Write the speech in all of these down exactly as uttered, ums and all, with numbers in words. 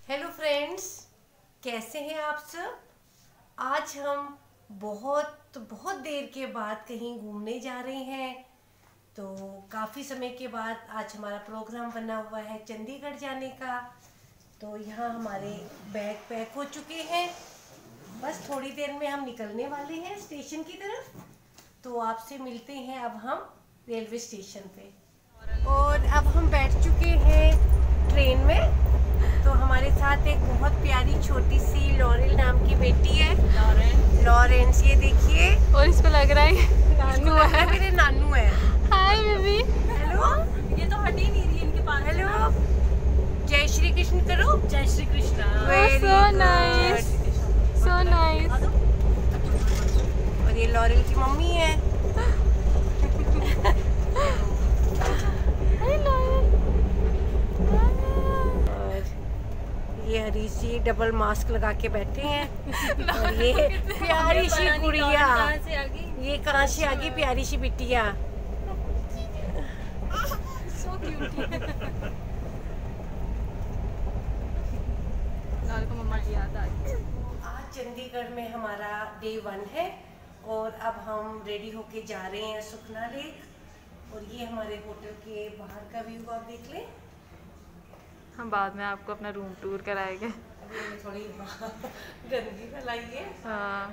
Hello friends, कैसे हैं आप सब। आज हम बहुत बहुत देर के बाद कहीं घूमने जा रहे हैं। तो काफ़ी समय के बाद आज हमारा प्रोग्राम बना हुआ है चंडीगढ़ जाने का। तो यहाँ हमारे बैग पैक हो चुके हैं, बस थोड़ी देर में हम निकलने वाले हैं स्टेशन की तरफ। तो आपसे मिलते हैं अब हम रेलवे स्टेशन पे। और अब हम बैठ चुके हैं ट्रेन में। तो हमारे साथ एक बहुत प्यारी छोटी सी लॉरेल नाम की बेटी है, लॉरेंस लॉरेंस ये देखिए। और इसको लग रहा है नानू है, मेरे नानू है। Hi baby. हेलो, ये तो हट ही नहीं रही इनके पास। हेलो, जय श्री कृष्ण करो। जय Shri Krishna. So nice, so nice. और ये लॉरेल की मम्मी है। ये हरी सी डबल मास्क लगा के बैठे हैं। और ये प्यारी सी गुड़िया, ये कहाँ से आ गई प्यारी सी बिटिया। मम्मा की याद आ गई। आज चंडीगढ़ में हमारा डे वन है और अब हम रेडी होके जा रहे हैं सुखना लेक। और ये हमारे होटल के बाहर का व्यू आप देख लें। हम बाद में आपको अपना रूम टूर कराएंगे। अभी थोड़ी गंदगी फैलाई है। हाँ।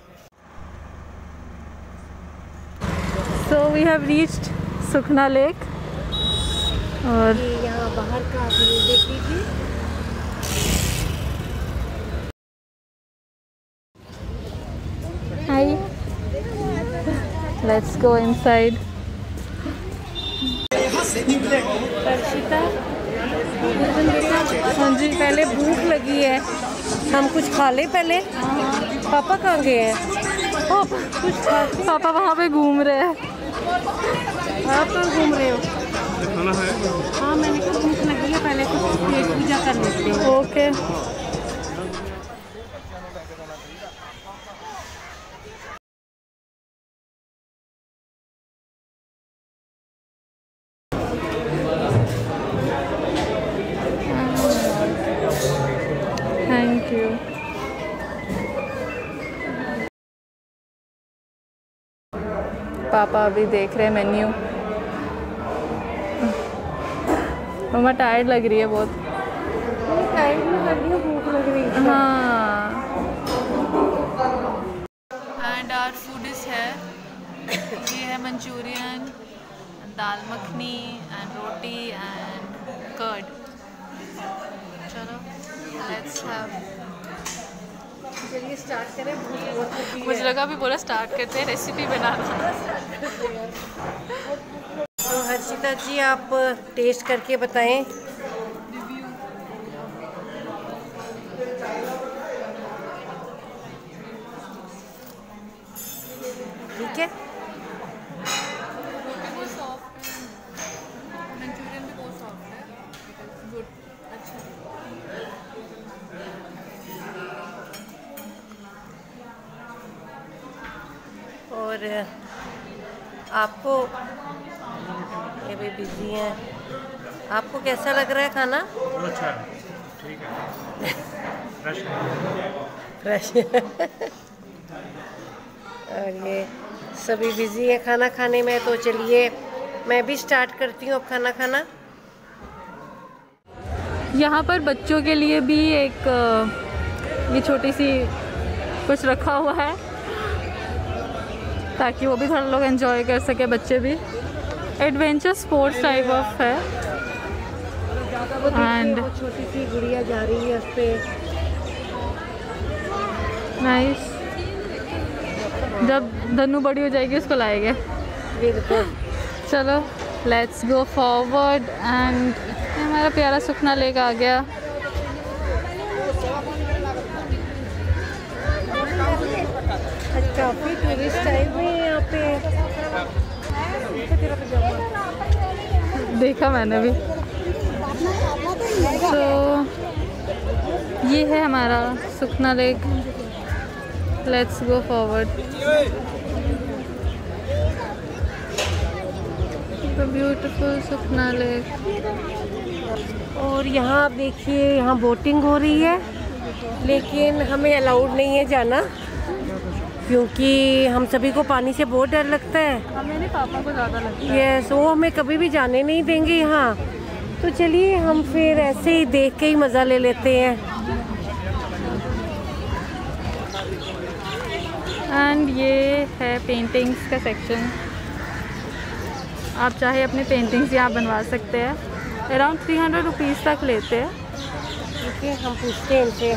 So we have reached Sukhna lake. और ये यहाँ बाहर का व्यू देख लीजिए। Hi, let's go inside. Harshita, हाँ जी, पहले भूख लगी है, हम कुछ खा ले पहले। पापा कहाँ गए हैं? पापा कुछ खा। पापा वहाँ पे घूम रहे हैं। आप कहाँ घूम रहे हो? खाना है? हाँ, मैंने कहा भूख लगी है, पहले कुछ पेट पूजा कर लेते हैं। ओके। Thank you. पापा अभी देख रहे हैं मेन्यू। मम्मा टायर्ड लग रही है बहुत। टाइम नहीं लग रही है, भूख लग रही है। हाँ। एंड आवर फूड इज है, ये है Manchurian, dal makhani and roti and curd. चलो लेट्स हैव। चलिए स्टार्ट करें, भूख बहुत लगी है। मुझे लगा भी बोला स्टार्ट करते हैं रेसिपी बनाना। तो हर्षिता जी आप टेस्ट करके बताएं। ठीक है। मंचूरियन भी बहुत सॉफ्ट है, गुड, अच्छा। और आपको, ये भी बिजी हैं, आपको कैसा लग रहा है खाना? बहुत अच्छा है, ठीक है, फ्रेश फ्रेश। और ये सभी बिजी हैं खाना खाने में। तो चलिए मैं भी स्टार्ट करती हूँ अब खाना खाना। यहाँ पर बच्चों के लिए भी एक ये छोटी सी कुछ रखा हुआ है ताकि वो भी थोड़ा लोग एंजॉय कर सके, बच्चे भी। एडवेंचर स्पोर्ट्स टाइप ऑफ है। एंड छोटी सी गुड़िया जा रही है उस पे। नाइस। जब धनु बड़ी हो जाएगी उसको लाएंगे। बिल्कुल। चलो लेट्स गो फॉरवर्ड। एंड हमारा प्यारा सुखना लेक आ गया। काफी टूरिस्ट आए हुए हैं यहाँ पे। देखा मैंने भी। तो ये है हमारा Sukhna lake. Let's go forward. The beautiful Sukhna lake. और यहाँ आप देखिए, यहाँ बोटिंग हो रही है, लेकिन हमें अलाउड नहीं है जाना क्योंकि हम सभी को पानी से बहुत डर लगता है। हमें नहीं, पापा को ज़्यादा लगता है। यस, वो हमें कभी भी जाने नहीं देंगे यहाँ। तो चलिए हम फिर ऐसे ही देख के ही मज़ा ले लेते हैं। एंड ये है पेंटिंग्स का सेक्शन। आप चाहे अपने पेंटिंग्स यहाँ बनवा सकते हैं। अराउंड थ्री हंड्रेड रुपीज़ तक लेते हैं। ठीक है, हम पूछते हैं इनसे।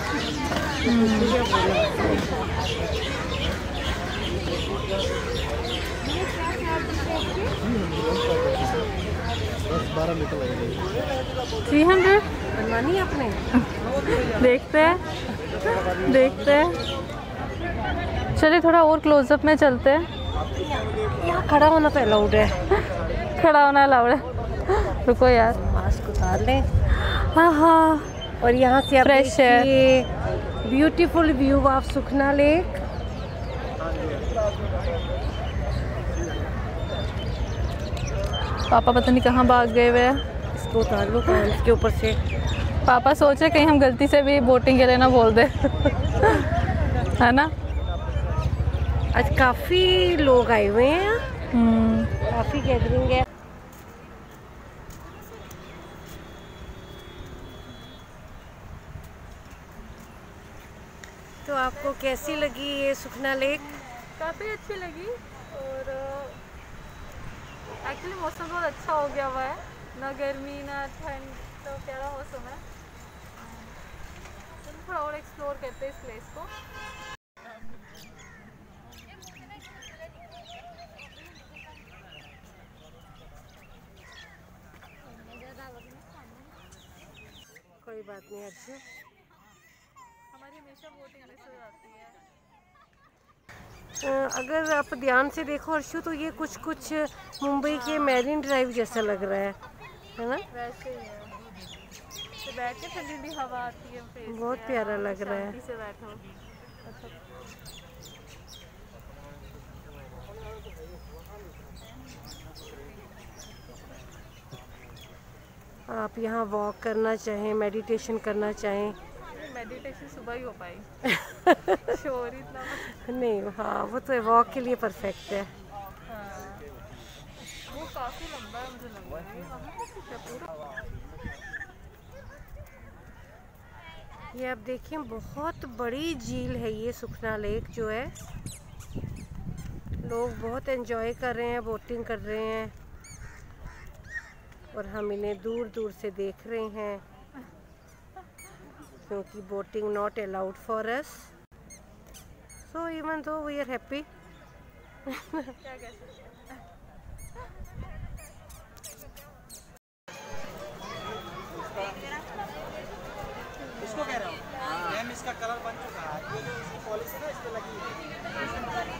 थ्री हंड्रेड बनवानी है आपने? देखते हैं देखते हैं। चलिए थोड़ा और क्लोजअप में चलते हैं। यहाँ खड़ा होना तो अलाउड है। खड़ा होना अलाउड है? रुको यार, मास्क उतार लें। हाँ हाँ। और यहाँ से आप फ्रेश है। देखिए beautiful view of Sukhna lake. पापा पता नहीं कहाँ भाग गए हुए हैं। इसको उतार लो कान के ऊपर से। पापा सोचे कहीं हम गलती से भी बोटिंग के लिए ना बोल दे। है ना? आज काफ़ी लोग आए हुए हैं, हम्म। काफ़ी गैदरिंग है। तो आपको कैसी लगी ये सुखना लेक? काफ़ी अच्छी लगी। और एक्चुअली मौसम बहुत अच्छा हो गया हुआ है, ना गर्मी ना ठंड, तो प्यारा मौसम है। तो थोड़ा और एक्सप्लोर करते हैं इस प्लेस को। कोई बात नहीं अर्शु, हमारी हमेशा बोटिंग मिस हो जाती है। अगर आप ध्यान से देखो अर्शु, तो ये कुछ कुछ मुंबई के मैरिन ड्राइव जैसा लग रहा है, है ना? वैसे ही है। तो बैठ के ठंडी ठंडी हवा आती है, फेस बहुत पे, प्यारा लग रहा है। शांति से बैठो। आप यहाँ वॉक करना चाहें, मेडिटेशन करना चाहें। मेडिटेशन सुबह ही हो पाई। शोर इतना नहीं, हाँ वो तो वॉक के लिए परफेक्ट है। हाँ। वो काफी लंबा है, मुझे लग रहा है वहाँ पे कुछ है पूरा। ये आप देखिए, बहुत बड़ी झील है ये सुखना लेक जो है। लोग बहुत एंजॉय कर रहे हैं, बोटिंग कर रहे हैं, और हम इन्हें दूर दूर से देख रहे हैं क्योंकि boating not allowed for us, so even though we are happy. क्या कह सकते हैं? इसको कह रहा हूँ मैम, इसका कलर बन चुका है। ये जो इसकी पॉलिश है ना, इस पे लगी है।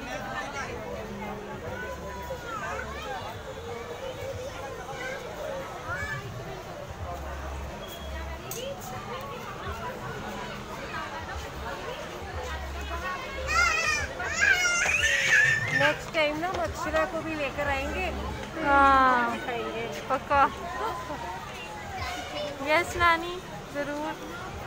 नेक्स्ट टाइम ना हम अक्षरा को भी लेकर आएंगे, हाँ दिखाएंगे। पक्का। यस नानी, ज़रूर।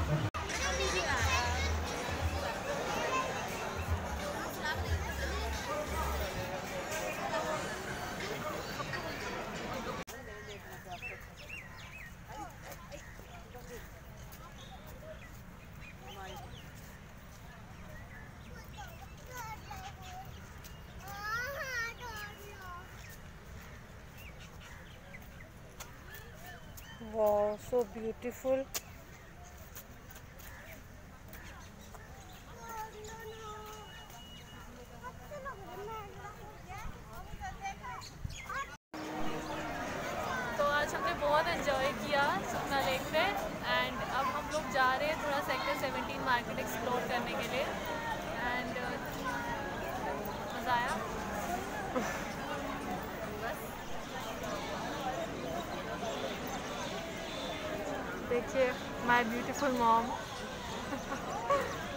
Wow, so beautiful. तो आज हमने बहुत एंजॉय किया सुखना लेक पे। एंड अब हम लोग जा रहे हैं थोड़ा सेक्टर सेवनटीन मार्केट एक्सप्लोर करने के लिए। एंड मज़ा आया। देखिए माय ब्यूटीफुल मॉम।